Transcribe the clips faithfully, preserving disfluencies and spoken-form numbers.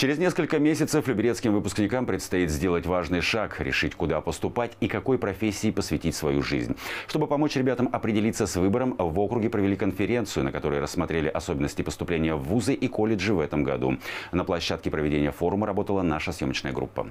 Через несколько месяцев люберецким выпускникам предстоит сделать важный шаг – решить, куда поступать и какой профессии посвятить свою жизнь. Чтобы помочь ребятам определиться с выбором, в округе провели конференцию, на которой рассмотрели особенности поступления в вузы и колледжи в этом году. На площадке проведения форума работала наша съемочная группа.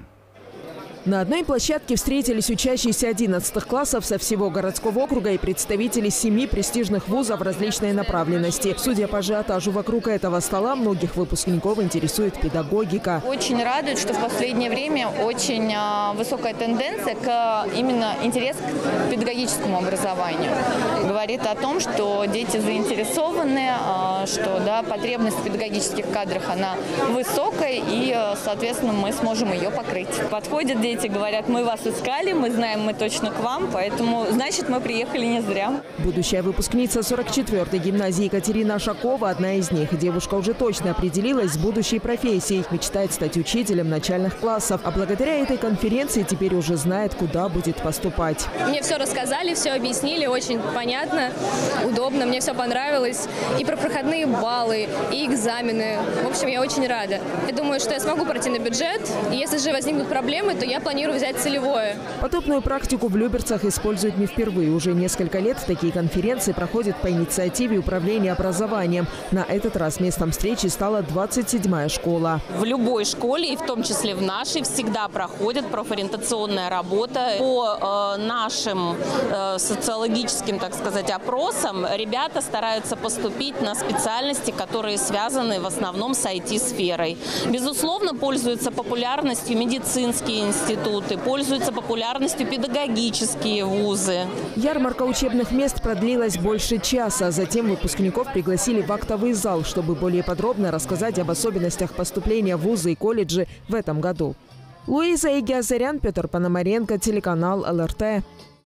На одной площадке встретились учащиеся одиннадцатых классов со всего городского округа и представители семи престижных вузов различной направленности. Судя по ажиотажу вокруг этого стола, многих выпускников интересует педагогика. Очень радует, что в последнее время очень высокая тенденция к именно интерес к педагогическому образованию. Говорит о том, что дети заинтересованы, что да, потребность в педагогических кадрах она высокая, и, соответственно, мы сможем ее покрыть. Подходят дети. Дети говорят, мы вас искали, мы знаем, мы точно к вам, поэтому, значит, мы приехали не зря. Будущая выпускница сорок четвёртой гимназии Екатерина Шакова – одна из них. Девушка уже точно определилась с будущей профессией. Мечтает стать учителем начальных классов. А благодаря этой конференции теперь уже знает, куда будет поступать. Мне все рассказали, все объяснили, очень понятно, удобно, мне все понравилось. И про проходные баллы, и экзамены. В общем, я очень рада. Я думаю, что я смогу пройти на бюджет. И если же возникнут проблемы, то я планирую взять целевое. Подобную практику в Люберцах используют не впервые. Уже несколько лет такие конференции проходят по инициативе Управления образованием. На этот раз местом встречи стала двадцать седьмая школа. В любой школе, и в том числе в нашей, всегда проходит профориентационная работа. По э, нашим э, социологическим, так сказать, опросам ребята стараются поступить на специальности, которые связаны в основном с ай ти-сферой. Безусловно, пользуются популярностью медицинские институты. Институты, пользуются популярностью педагогические вузы. Ярмарка учебных мест продлилась больше часа. Затем выпускников пригласили в актовый зал, чтобы более подробно рассказать об особенностях поступления в вузы и колледжи в этом году. Луиза Игиазарян, Петр Пономаренко, телеканал эл эр тэ.